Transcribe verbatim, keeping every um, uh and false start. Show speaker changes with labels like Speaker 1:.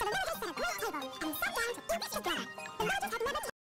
Speaker 1: the miller had set a great table, and he sat down to eat together. The villagers had never